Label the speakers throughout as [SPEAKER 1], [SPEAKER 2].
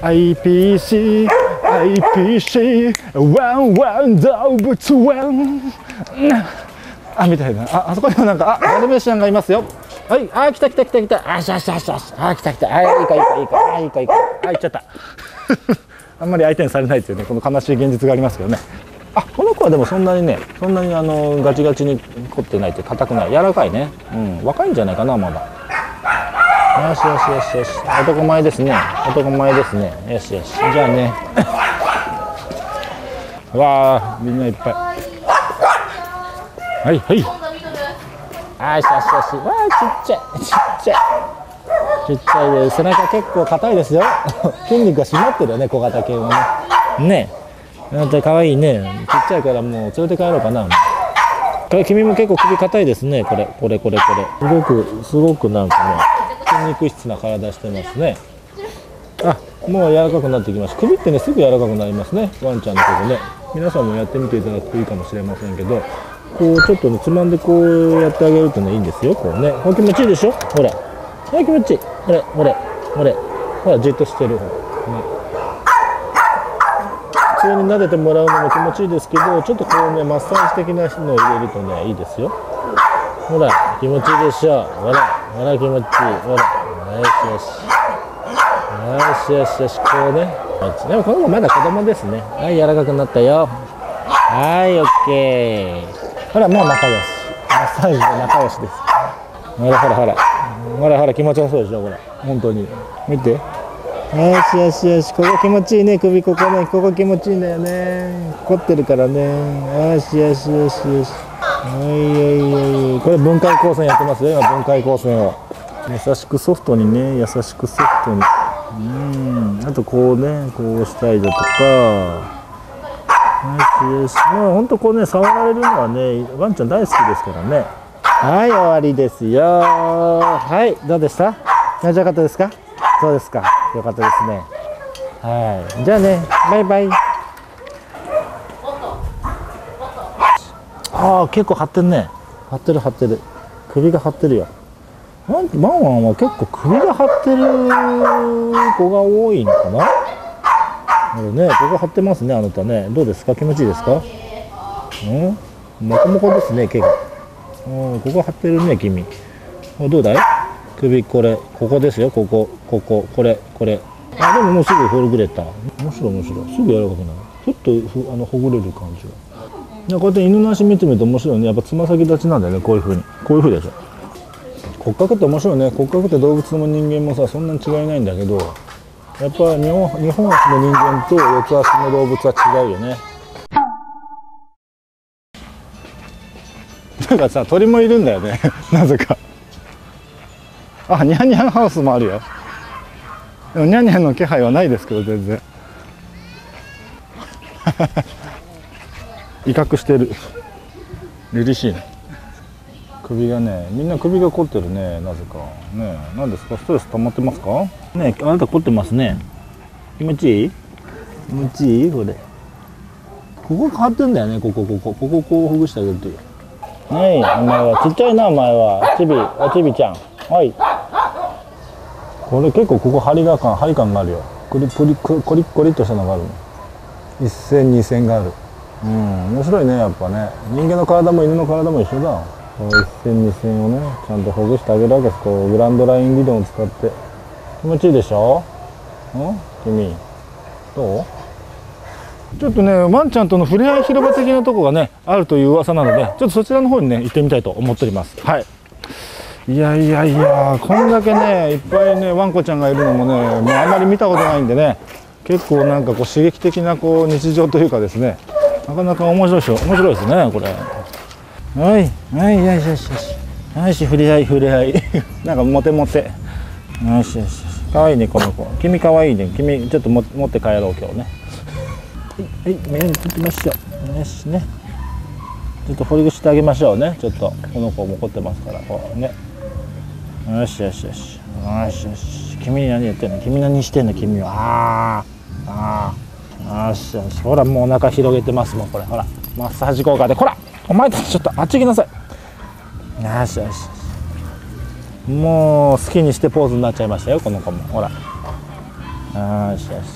[SPEAKER 1] IPC IPC ワンワン動物園あみたいな。あそこにもなんかダルメシアンがいますよ。はい、来た来た来た来た。よしよしよしよし。来た来た。いいかいいかいいか。いいかいいか。行っちゃった。あんまり相手にされないっていうね、この悲しい現実がありますけどね。この子はでもそんなにね、そんなにガチガチに凝ってないって、硬くない、柔らかいね。若いんじゃないかなまだ。よしよしよしよし。男前ですね。男前ですね。よしよし。じゃあね。わあ、みんないっぱい。はいはい。よしよしよし。わあ、ちっちゃいちっちゃい。ちっちゃいで、背中結構硬いですよ。筋肉が締まってるよね、小型犬はね。ねえ、だって可愛いね。ちっちゃいからもう連れて帰ろうかな。君も結構首硬いですね。これ。すごくなんかね、筋肉質な体してますね。もう柔らかくなってきました。首ってね、すぐ柔らかくなりますね。ワンちゃんのことね。皆さんもやってみていただくといいかもしれませんけど、こうちょっとね、つまんでこうやってあげるとね、いいんですよ。こうね、気持ちいいでしょ。ほら。気持ちいい。ほら、じっとしてる。普通に撫でてもらうのも気持ちいいですけど、ちょっとこうね、マッサージ的なのを入れるとね、いいですよ。ほら、気持ちいいでしょ。ほら、気持ちいい。ほら、よし、こうね。でもこの子まだ子供ですね。はい、柔らかくなったよ。はい、オッケー。ほら、もう仲良し。マッサージで仲良しです。ほら、気持ちよさそうでしょ、これ。本当に。見て。よし、ここ気持ちいいね、首、ここね、ここ気持ちいいんだよね。凝ってるからね。よし。はい。これ分解光線やってますよ、今、分解光線を。優しくソフトにね、優しくソフトに。あとこうね、こうしたりだとか。よし。まあ、ほんとこうね、触られるのはね、ワンちゃん大好きですからね。はい、終わりですよ。はい、どうでした？気持ちよかったですか？そうですか。よかったですね。はい、じゃあね、バイバイ。結構張ってるね。張ってる。首が張ってるよ。ワンワンは結構首が張ってる子が多いのかな。これね、ここ張ってますね、あなたね。どうですか？気持ちいいですか？もこもこですね、毛が。ここ張ってるね、君。どうだい？首、ここですよ、これ。でももうすぐほぐれた。面白い。すぐ柔らかくなる。ふっとほぐれる感じが。こうやって犬の足見てみると面白いね。やっぱつま先立ちなんだよね、こういうふうでしょ。骨格って面白いね。骨格って動物も人間もさ、そんなに違いないんだけど、やっぱ2本足の人間と4つ足の動物は違うよね。なんかさ、鳥もいるんだよね。なぜか。ニャンニャンハウスもあるよ。でもニャンニャンの気配はないですけど、全然。威嚇してる。凛々しいね。首がね、みんな首が凝ってるね、なぜか。ね、何ですか、ストレス溜まってますか？ね、あなた凝ってますね。気持ちいい？気持ちいい？これ。ここ変わってんだよね、こここうほぐしてあげるといい。はい、お前はちっちゃいな、お前は。おちびちゃん。はい。これ結構ここ張り感があるよ。コリッとしたのがあるの。一線二線がある。面白いね、やっぱね。人間の体も犬の体も一緒だ。一線二線をね、ちゃんとほぐしてあげるわけです。こうグランドライン理論を使って。気持ちいいでしょ？君。どう？ちょっとね、ワンちゃんとの触れ合い広場的なとこがね、あるという噂なので、ちょっとそちらの方にね、行ってみたいと思っております。はい。いや、こんだけね、いっぱいね、ワンコちゃんがいるのもね、もうあまり見たことないんでね、結構なんかこう刺激的なこう日常というかですね、なかなか面白いですね、これ。はい、よし、触れ合い。なんかモテ。よし。かわいいね、この子。君かわいいね。君、ちょっと持って帰ろう、今日ね。はい、目につきましょう。よしね。ちょっと掘りしてあげましょうね。ちょっとこの子も怒ってますから、こうね。よし。君何やってんの？君何してんの？君は。よし。ほら、もうお腹広げてますもん、これ。ほら、マッサージ効果で。ほら、お前たちちょっとあっち行きなさい。よし。もう好きにしてポーズになっちゃいましたよ、この子も。ほら。 よしよし。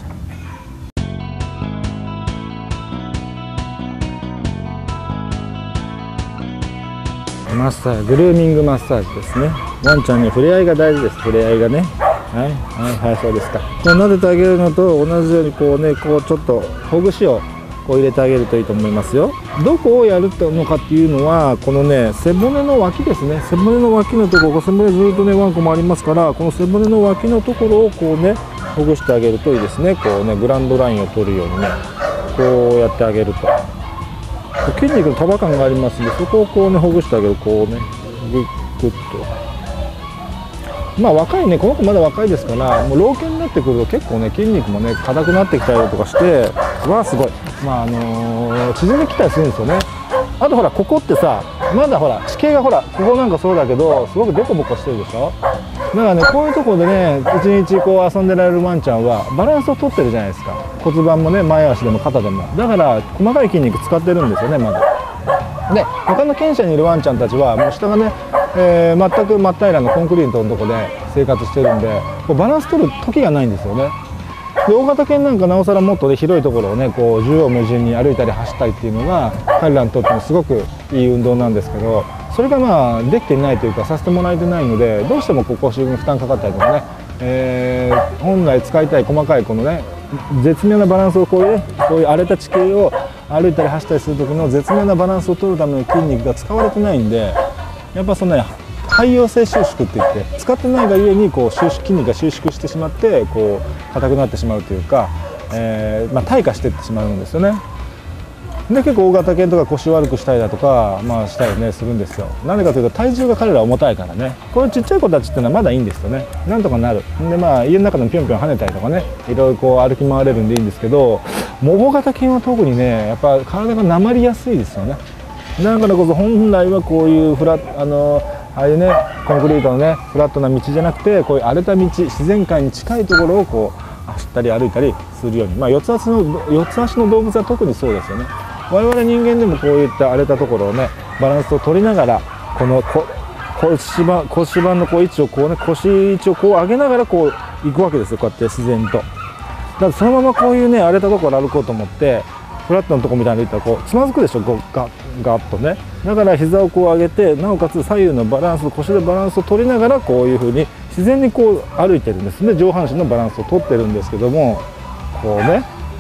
[SPEAKER 1] マッサージ、グルーミングマッサージですね。ワンちゃんに触れ合いが大事です。触れ合いがね。はいはいはい、そうですか。こう撫でてあげるのと同じようにこうね、こうちょっとほぐしをこう入れてあげるといいと思いますよ。どこをやるのかっていうのは、このね、背骨の脇ですね。背骨の脇のところ、背骨ずっとねワンコもありますから、この背骨の脇のところをこうねほぐしてあげるといいですね。こうね、グランドラインを取るようにね、こうやってあげると筋肉の束感がありますので、そこをこうねほぐしてあげる。こうねグッグッと。まあ若いね、この子まだ若いですから、もう老犬になってくると結構ね筋肉もね硬くなってきたりとかして、わあすごい、まあ縮んできたりするんですよね。あとほら、ここってさ、まだほら地形がほら、ここなんかそうだけどすごくデコボコしてるでしょ。だからね、こういうところでね一日こう遊んでられるワンちゃんはバランスをとってるじゃないですか。骨盤もね、前足でも肩でも。だから細かい筋肉使ってるんですよね、まだ。で、他の犬舎にいるワンちゃんたちはもう下がね、全く真っ平らのコンクリートのとこで生活してるんで、こうバランス取る時がないんですよね。で、大型犬なんかなおさらもっとね広いところをねこう縦横無尽に歩いたり走ったりっていうのが彼らにとってもすごくいい運動なんですけど、それがまあできていないというかさせてもらえてないので、どうしてもこう腰に負担かかったりとかね、本来使いたい細かいこのね絶妙なバランスをこういう荒れた地形を歩いたり走ったりする時の絶妙なバランスを取るための筋肉が使われてないんで、やっぱそのね肺葉性収縮っていって使ってないがゆえにこう筋肉が収縮してしまってこう硬くなってしまうというか、退化していってしまうんですよね。で、結構大型犬とか腰を悪くしたりだとか、したりねするんですよ。なんでかというと体重が彼ら重たいからね。こういうちっちゃい子たちっていうのはまだいいんですよね。なんとかなる。で、家の中でもぴょんぴょん跳ねたりとかね、いろいろこう歩き回れるんでいいんですけど、大型犬は特にねやっぱ体がなまりやすいですよね。だからこそ本来はこういうああいうねコンクリートのねフラットな道じゃなくて、こういう荒れた道、自然界に近いところをこう走ったり歩いたりするように、四つ足の動物は特にそうですよね。我々人間でもこういった荒れたところをねバランスを取りながら、この腰盤のこう位置をこうね、腰位置をこう上げながらこう行くわけですよ。こうやって自然と。だからそのままこういうね荒れたところを歩こうと思ってフラットのとこみたいに歩いたらこうつまずくでしょ、ガッとね。だから膝をこう上げて、なおかつ左右のバランス、腰でバランスを取りながらこういうふうに自然にこう歩いてるんですね。上半身のバランスを取ってるんですけども、こうね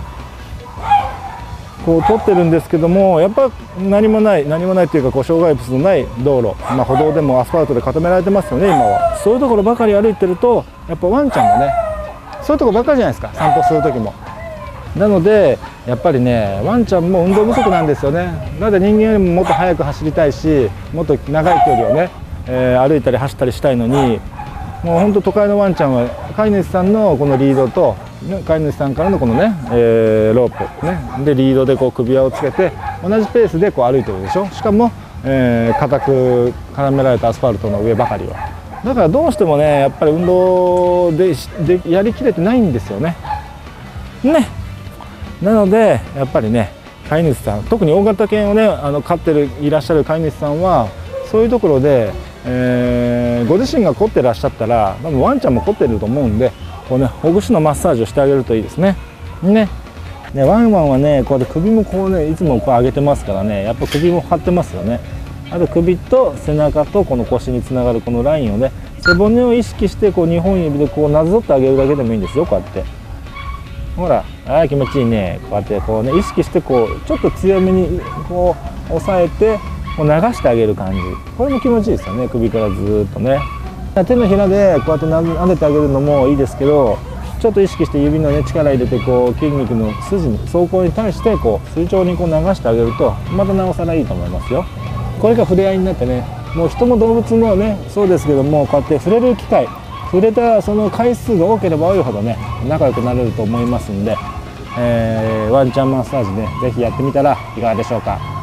[SPEAKER 1] こう取ってるんですけども、やっぱ何もないというかこう障害物のない道路、歩道でもアスファルトで固められてますよね今は。そういうところばかり歩いてるとやっぱワンちゃんもねそういうところばっかりじゃないですか、散歩する時も。なのでやっぱりねワンちゃんも運動不足なんですよね。なので人間よりももっと速く走りたいし、もっと長い距離をね、歩いたり走ったりしたいのに、もうほんと都会のワンちゃんは飼い主さんのこのリードと飼い主さんからのこのね、ロープねでリードでこう首輪をつけて同じペースでこう歩いてるでしょ。しかも、固く絡められたアスファルトの上ばかりは。だからどうしてもねやっぱり運動でやりきれてないんですよね。なのでやっぱりね飼い主さん、特に大型犬をね飼っていらっしゃる飼い主さんはそういうところで、ご自身が凝ってらっしゃったら多分ワンちゃんも凝ってると思うんで、こうねほぐしのマッサージをしてあげるといいですね。ワンワンはねこうやって首もこうねいつもこう上げてますからね、やっぱ首も張ってますよね。あと首と背中とこの腰につながるこのラインをね、背骨を意識してこう2本指でこうなぞってあげるだけでもいいんですよ。こうやってほら、気持ちいいね。こうやってこうね意識してこうちょっと強めにこう押さえてこう流してあげる感じ、これも気持ちいいですよね。首からずーっとね、手のひらでこうやって撫でてあげるのもいいですけど、ちょっと意識して指のね力入れてこう筋肉の筋に走行に対してこう垂直にこう流してあげるとまたなおさらいいと思いますよ。これが触れ合いになってね、もう人も動物もねそうですけども、こうやって触れる機会、触れたその回数が多ければ多いほどね仲良くなれると思いますんで、ワンちゃんマッサージねぜひやってみたらいかがでしょうか。